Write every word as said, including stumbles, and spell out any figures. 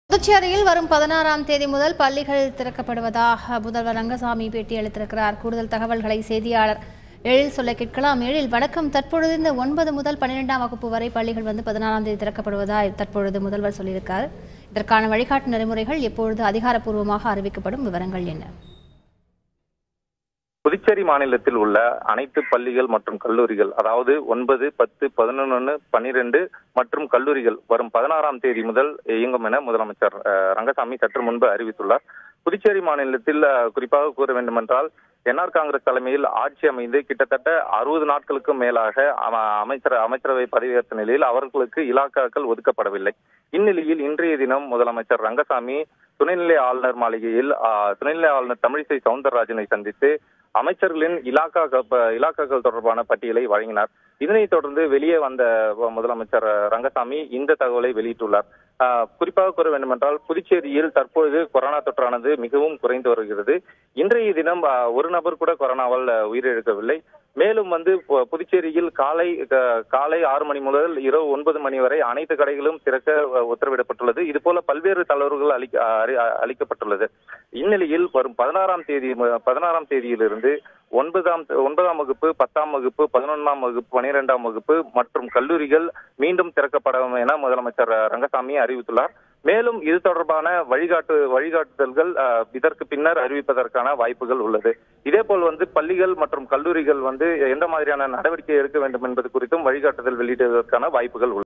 புதுச்சேரியில் வரும் பதினாறாம் தேதி முதல் பள்ளிகள் திறக்கப்படுவதாக முதல்வர் ரங்கசாமி பேட்டியளித்திருக்கிறார். கூடுதல் தகவல்களை செய்தியாளர் எழில் சொல்ல கேட்கலாம். எழில், வணக்கம். தற்பொழுது இந்த ஒன்பது முதல் பன்னிரெண்டாம் வகுப்பு வரை பள்ளிகள் வந்து பதினாறாம் தேதி திறக்கப்படுவதா தற்பொழுது முதல்வர் சொல்லியிருக்கார். இதற்கான வழிகாட்டு நெறிமுறைகள் எப்பொழுது அதிகாரப்பூர்வமாக அறிவிக்கப்படும்? விவரங்கள் என்ன? புதுச்சேரி மாநிலத்தில் உள்ள அனைத்து பள்ளிகள் மற்றும் கல்லூரிகள், அதாவது ஒன்பது, பத்து, பதினொன்று, பன்னிரண்டு மற்றும் கல்லூரிகள் வரும் பதினாறாம் தேதி முதல் இயங்கும் என முதலமைச்சர் ரங்கசாமி சற்று முன்பு அறிவித்துள்ளார். புதுச்சேரி மாநிலத்தில் குறிப்பாக கூற வேண்டுமென்றால், என்ஆர் காங்கிரஸ் தலைமையில் ஆட்சி அமைந்து கிட்டத்தட்ட அறுபது நாட்களுக்கும் மேலாக அமைச்சர் அமைச்சரவை பதவியேற்ற நிலையில் அவர்களுக்கு இலாக்காக்கள் ஒதுக்கப்படவில்லை. இந்நிலையில் இன்றைய தினம் முதலமைச்சர் ரங்கசாமி துணைநிலை ஆளுநர் மாளிகையில் துணைநிலை ஆளுநர் தமிழிசை சவுந்தரராஜனை சந்தித்து அமைச்சர்களின் இலாக்கா இலாக்காக்கள் தொடர்பான பட்டியலை வழங்கினார். இதனைத் தொடர்ந்து வெளியே வந்த முதலமைச்சர் ரங்கசாமி இந்த தகவலை வெளியிட்டுள்ளார். குறிப்பாக கூற வேண்டுமென்றால், புதுச்சேரியில் தற்பொழுது கொரோனா தொற்றானது மிகவும் குறைந்து வருகிறது. இன்றைய தினம் ஒரு நபர் கூட கொரோனாவால் உயிரிழக்கவில்லை. மேலும் வந்து புதுச்சேரியில் காலை காலை ஆறு மணி முதல் இரவு ஒன்பது மணி வரை அனைத்து கடைகளும் திறக்க உத்தரவிடப்பட்டுள்ளது. இது போல பல்வேறு தளர்வுகள் அளிக்க அளிக்கப்பட்டுள்ளது. இந்நிலையில் வரும் பதினாறாம் தேதி பதினாறாம் தேதியிலிருந்து ஒன்பதாம் ஒன்பதாம் வகுப்பு, பத்தாம் வகுப்பு, பதினொன்றாம் வகுப்பு, பனிரெண்டாம் வகுப்பு மற்றும் கல்லூரிகள் மீண்டும் திறக்கப்படும் என முதலமைச்சர் ரங்கசாமி அறிவித்துள்ளார். மேலும் இது தொடர்பான வழிகாட்டு வழிகாட்டுதல்கள் இதற்கு பின்னர் அறிவிப்பதற்கான வாய்ப்புகள் உள்ளது. இதேபோல் வந்து பள்ளிகள் மற்றும் கல்லூரிகள் வந்து எந்த மாதிரியான நடவடிக்கை எடுக்க வேண்டும் என்பது குறித்தும் வழிகாட்டுதல் வெளியிடுவதற்கான வாய்ப்புகள் உள்ளது.